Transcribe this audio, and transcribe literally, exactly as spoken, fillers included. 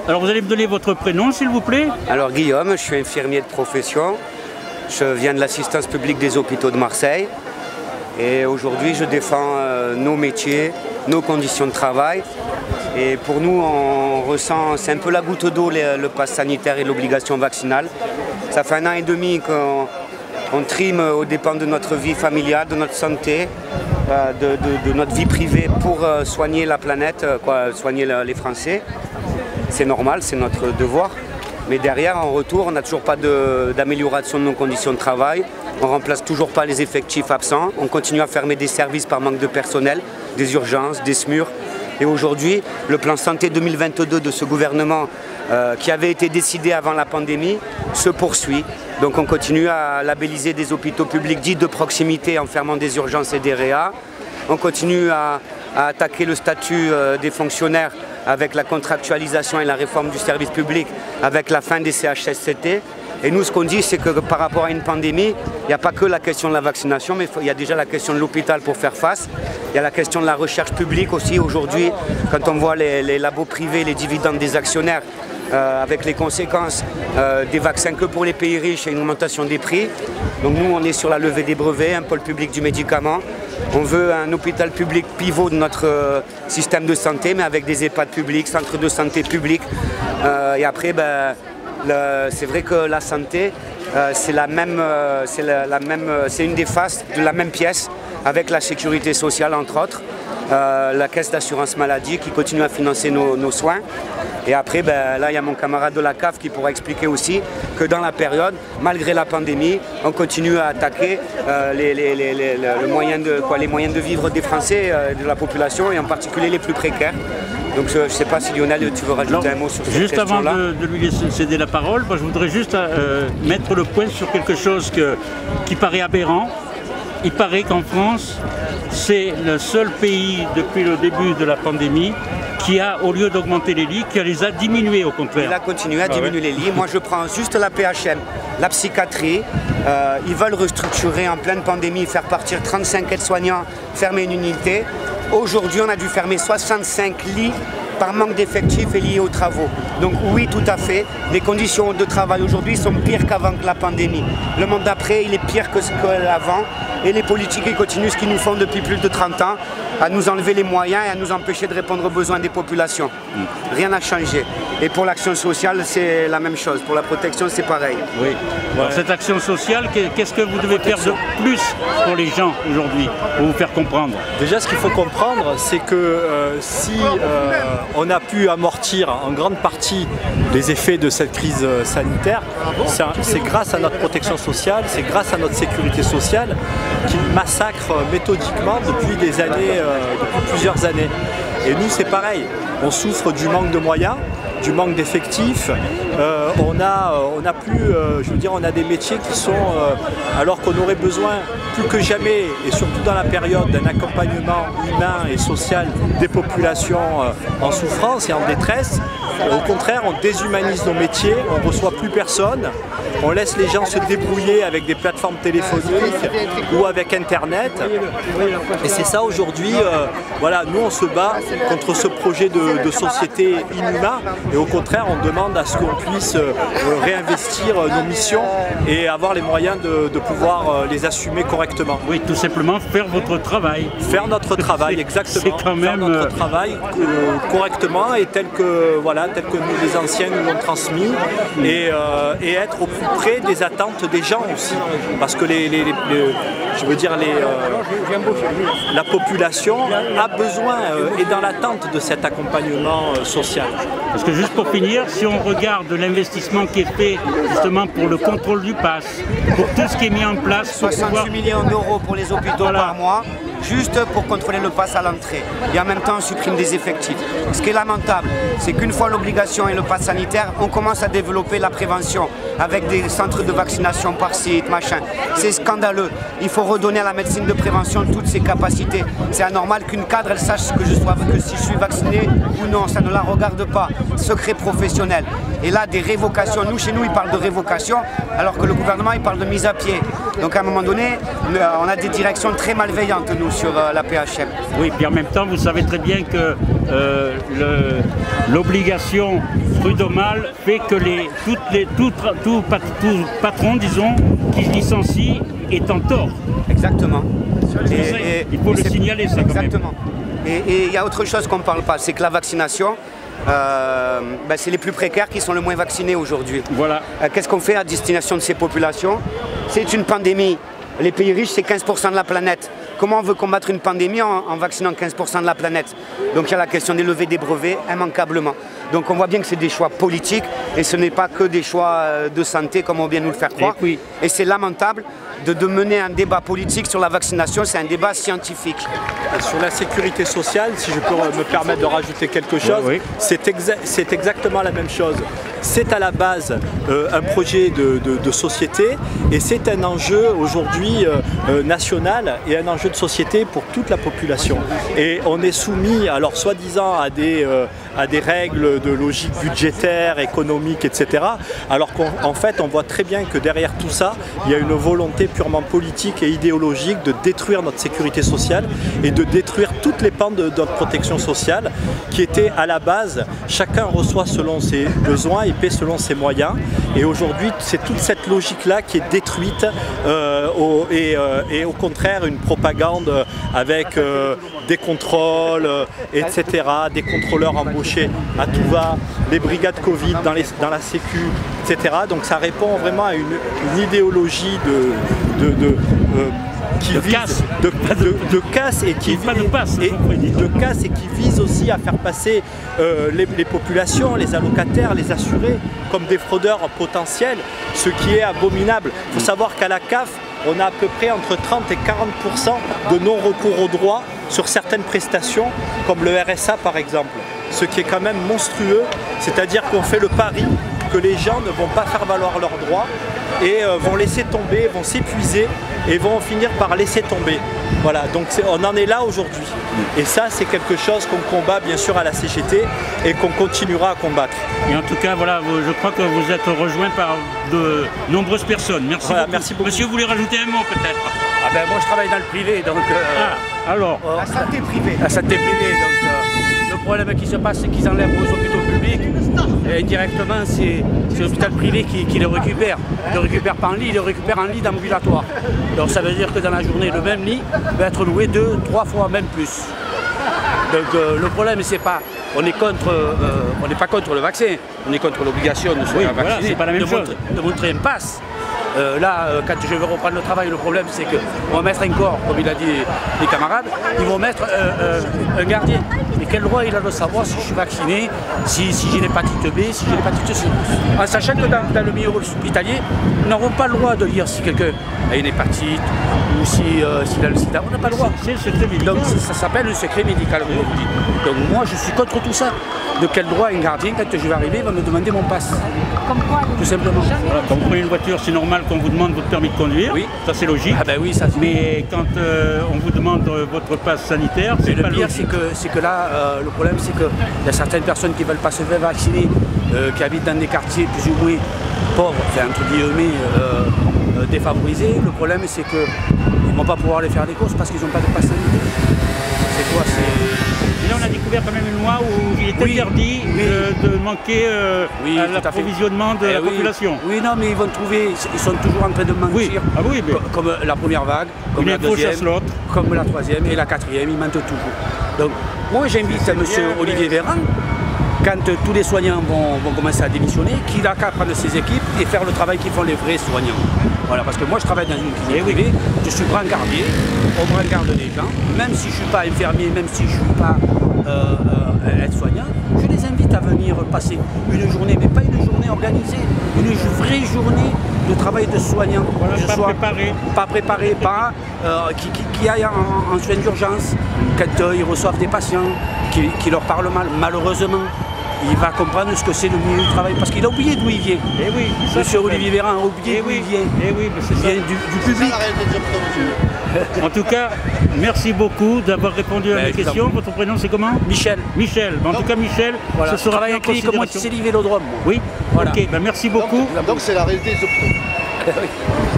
Alors vous allez me donner votre prénom s'il vous plaît? Alors Guillaume, je suis infirmier de profession. Je viens de l'assistance publique des hôpitaux de Marseille. Et aujourd'hui je défends euh, nos métiers, nos conditions de travail. Et pour nous, on ressent, c'est un peu la goutte d'eau, le, le pass sanitaire et l'obligation vaccinale. Ça fait un an et demi qu'on on trime aux dépens de notre vie familiale, de notre santé, euh, de, de, de notre vie privée pour euh, soigner la planète, quoi, soigner le, les Français. C'est normal, c'est notre devoir. Mais derrière, en retour, on n'a toujours pas d'amélioration de, de nos conditions de travail. On ne remplace toujours pas les effectifs absents. On continue à fermer des services par manque de personnel, des urgences, des SMUR. Et aujourd'hui, le plan santé deux mille vingt-deux de ce gouvernement euh, qui avait été décidé avant la pandémie se poursuit. Donc on continue à labelliser des hôpitaux publics dits de proximité en fermant des urgences et des réa. On continue à, à attaquer le statut euh, des fonctionnaires avec la contractualisation et la réforme du service public, avec la fin des C H S C T. Et nous, ce qu'on dit, c'est que par rapport à une pandémie, il n'y a pas que la question de la vaccination, mais il y a déjà la question de l'hôpital pour faire face. Il y a la question de la recherche publique aussi. Aujourd'hui, quand on voit les, les labos privés, les dividendes des actionnaires, euh, avec les conséquences euh, des vaccins que pour les pays riches et une augmentation des prix. Donc nous, on est sur la levée des brevets, un pôle public du médicament. On veut un hôpital public pivot de notre euh, système de santé, mais avec des EHPAD publics, centres de santé publics. Euh, et après, ben, c'est vrai que la santé, euh, c'est la même, euh, c'est la, la même, euh, c'est une des faces de la même pièce, avec la sécurité sociale entre autres, euh, la caisse d'assurance maladie qui continue à financer nos, nos soins. Et après, ben, là, il y a mon camarade de la C A F qui pourra expliquer aussi que dans la période, malgré la pandémie, on continue à attaquer euh, les, les, les, les, le moyen de, quoi, les moyens de vivre des Français, euh, de la population, et en particulier les plus précaires. Donc je ne sais pas si Lionel, tu veux rajouter Alors, un mot sur cette juste question-là. Avant de, de lui laisser céder la parole, moi, je voudrais juste euh, mettre le point sur quelque chose que, qui paraît aberrant. Il paraît qu'en France, c'est le seul pays depuis le début de la pandémie qui a, au lieu d'augmenter les lits, qui les a diminués au contraire. Il a continué à diminuer ah ouais. les lits. Moi je prends juste la P H M, la psychiatrie. Euh, ils veulent restructurer en pleine pandémie, faire partir trente-cinq aides-soignants, fermer une unité. Aujourd'hui on a dû fermer soixante-cinq lits par manque d'effectifs et liés aux travaux. Donc oui, tout à fait, les conditions de travail aujourd'hui sont pires qu'avant la pandémie. Le monde d'après, il est pire que ce qu'avant. Et les politiques ils continuent ce qu'ils nous font depuis plus de trente ans, à nous enlever les moyens et à nous empêcher de répondre aux besoins des populations. Rien n'a changé. Et pour l'action sociale, c'est la même chose. Pour la protection, c'est pareil. Oui. Alors, cette action sociale, qu'est-ce que vous devez faire de plus pour les gens aujourd'hui, pour vous faire comprendre? Déjà, ce qu'il faut comprendre, c'est que euh, si euh, on a pu amortir en grande partie les effets de cette crise sanitaire, c'est grâce à notre protection sociale, c'est grâce à notre sécurité sociale qui massacre méthodiquement depuis des années, euh, depuis plusieurs années. Et nous, c'est pareil. On souffre du manque de moyens, du manque d'effectifs. Euh, on a, on a plus, euh, je veux dire, on a des métiers qui sont, euh, alors qu'on aurait besoin plus que jamais, et surtout dans la période d'un accompagnement humain et social des populations euh, en souffrance et en détresse. Au contraire, on déshumanise nos métiers, on ne reçoit plus personne, on laisse les gens se débrouiller avec des plateformes téléphoniques ou avec Internet. Et c'est ça aujourd'hui, euh, voilà, nous on se bat contre ce projet de, de société inhumain et au contraire on demande à ce qu'on puisse euh, réinvestir nos missions et avoir les moyens de, de pouvoir euh, les assumer correctement. Oui, tout simplement faire votre travail. Faire notre travail, exactement. C'est quand même... Faire notre travail euh, correctement et tel que, voilà, tel que nous les anciens nous l'ont transmis et, euh, et être au plus près des attentes des gens aussi. Parce que les, les, les, les je veux dire, les, euh, la population a besoin euh, et dans l'attente de cet accompagnement euh, social. Parce que juste pour finir, si on regarde l'investissement qui est fait justement pour le contrôle du pass, pour tout ce qui est mis en place... soixante-huit pouvoir... millions d'euros pour les hôpitaux voilà. par mois, juste pour contrôler le pass à l'entrée. Et en même temps, on supprime des effectifs. Ce qui est lamentable, c'est qu'une fois l'obligation et le pass sanitaire, on commence à développer la prévention avec des centres de vaccination par site, machin. C'est scandaleux. Il faut redonner à la médecine de prévention toutes ses capacités. C'est anormal qu'une cadre, elle sache que je, sois, que si je suis vacciné ou non. Ça ne la regarde pas. Secret professionnel. Et là, des révocations. Nous, chez nous, ils parlent de révocation, alors que le gouvernement, il parle de mise à pied. Donc à un moment donné, on a des directions très malveillantes, nous. sur euh, la P H M. Oui, puis en même temps, vous savez très bien que euh, l'obligation prud'homale fait que les, toutes les, tout, tout, tout patron, disons, qui licencie est en tort. Exactement. Et, et, il faut le signaler, ça, exactement. Quand même. Et il y a autre chose qu'on ne parle pas, c'est que la vaccination, euh, ben c'est les plus précaires qui sont le moins vaccinés aujourd'hui. Voilà. Euh, Qu'est-ce qu'on fait à destination de ces populations? C'est une pandémie. Les pays riches, c'est quinze pour cent de la planète. Comment on veut combattre une pandémie en, en vaccinant quinze pour cent de la planète? Donc il y a la question des levées des brevets, immanquablement. Donc on voit bien que c'est des choix politiques et ce n'est pas que des choix de santé comme on vient nous le faire croire. Et, oui. et c'est lamentable de, de mener un débat politique sur la vaccination, c'est un débat scientifique. Sur la sécurité sociale, si je peux me permettre de rajouter quelque chose, oui, oui. c'est exa exactement la même chose. C'est à la base euh, un projet de, de, de société et c'est un enjeu aujourd'hui euh, euh, national et un enjeu de société pour toute la population. Et on est soumis, alors soi-disant à des, euh, à des règles de logique budgétaire, économique, et cetera. Alors qu'en fait, on voit très bien que derrière tout ça, il y a une volonté purement politique et idéologique de détruire notre sécurité sociale et de détruire toutes les pans de, de notre protection sociale qui étaient à la base, chacun reçoit selon ses besoins et paie selon ses moyens. Et aujourd'hui, c'est toute cette logique-là qui est détruite euh, au, et, euh, et au contraire une propagande avec euh, des contrôles, euh, et cetera, des contrôleurs embauchés à tout va, les brigades Covid dans, les, dans la Sécu, et cetera. Donc ça répond vraiment à une, une idéologie de, de, de euh, qui de vise casse. De, de, de casse et qui pas de passe, et, de casse et qui vise aussi à faire passer euh, les, les populations, les allocataires, les assurés comme des fraudeurs potentiels, ce qui est abominable. Il faut savoir qu'à la C A F, on a à peu près entre trente et quarante pour cent de non-recours aux droits sur certaines prestations, comme le R S A par exemple. Ce qui est quand même monstrueux, c'est-à-dire qu'on fait le pari que les gens ne vont pas faire valoir leurs droits et euh, vont laisser tomber, vont s'épuiser et vont finir par laisser tomber. Voilà, donc on en est là aujourd'hui. Et ça, c'est quelque chose qu'on combat bien sûr à la C G T et qu'on continuera à combattre. Et en tout cas, voilà, je crois que vous êtes rejoint par de nombreuses personnes. Merci, voilà, beaucoup. merci beaucoup. Monsieur, vous voulez rajouter un mot peut-être? Ah ben moi je travaille dans le privé, donc... Euh, ah, alors euh, La santé privée. La santé privée, donc euh, le problème qui se passe, c'est qu'ils enlèvent aux hôpitaux publics. Et indirectement, c'est l'hôpital privé qui, qui les récupère. Ils ne le récupèrent pas en lit, ils le récupèrent en lit d'ambulatoire. Donc ça veut dire que dans la journée, le même lit va être loué deux, trois fois, même plus. Donc euh, le problème, c'est pas... On est contre, euh, on n'est pas contre le vaccin, on est contre l'obligation de se oui, faire voilà, vacciner, pas la même de, chose. montrer, de montrer un pass. Euh, là, euh, quand je vais reprendre le travail, le problème c'est qu'on va mettre un corps, comme il a dit les camarades, ils vont mettre euh, euh, un gardien. Mais quel droit il a de savoir si je suis vacciné, si, si j'ai l'hépatite B, si j'ai l'hépatite C? En sachant que dans, dans le milieu hospitalier, nous n'avons pas le droit de dire si quelqu'un a une hépatite ou s'il euh, si a le sida. On n'a pas le droit. C'est le secret médical. Donc ça, ça s'appelle le secret médical, comme vous dites. Donc moi je suis contre tout ça. De quel droit un gardien, quand je vais arriver, va me demander mon passe? Tout simplement. Voilà, quand vous prenez une voiture, c'est normal qu'on vous demande votre permis de conduire. Oui. Ça c'est logique. Ah ben oui, ça. Mais quand euh, on vous demande votre passe sanitaire, c'est pas le pire, c'est que, c'est que là, euh, le problème, c'est qu'il y a certaines personnes qui ne veulent pas se faire vacciner, euh, qui habitent dans des quartiers plus ou moins pauvres, enfin, entre guillemets, euh, euh, défavorisés. Le problème, c'est qu'ils ne vont pas pouvoir aller faire des courses parce qu'ils n'ont pas de passe sanitaire. C'est quoi? Et là, on a découvert quand même une loi où il est oui, interdit oui. De, de manquer euh, oui, à l'approvisionnement de eh la oui. population. Oui, non, mais ils vont trouver, ils sont toujours en train de mentir. Oui. Ah oui, mais... Comme la première vague, comme une la deuxième, comme la troisième et la quatrième, ils mentent toujours. Donc, moi, j'invite M. Olivier Véran, quand euh, tous les soignants vont, vont commencer à démissionner, qu'il a qu'à prendre ses équipes et faire le travail qu'ils font les vrais soignants. Voilà, parce que moi je travaille dans une clinique privée, je suis brancardier, on brancarde des gens, même si je ne suis pas infirmier, même si je ne suis pas euh, euh, aide-soignant, je les invite à venir passer une journée, mais pas une journée organisée, une vraie journée de travail de soignant. Voilà, je pas sois préparé. Pas préparé, pas euh, qui, qui, qui aille en, en soins d'urgence, quand euh, ils reçoivent des patients, qui, qui leur parlent mal, malheureusement. Il va comprendre ce que c'est le milieu du travail, parce qu'il a oublié d'où il vient. Eh oui, Monsieur Olivier Véran a oublié eh d'où oui. il vient. Eh oui, mais c'est il ça. vient du, du public. En tout cas, merci beaucoup d'avoir répondu à ben, mes questions. Votre prénom c'est comment? Michel. Michel. En tout cas, Michel, voilà. ce sera travaille avec lui comme moi, c'est Vélodrome. Oui. Voilà. Ok. Ben, merci beaucoup. Donc c'est la réalité des hôpitaux.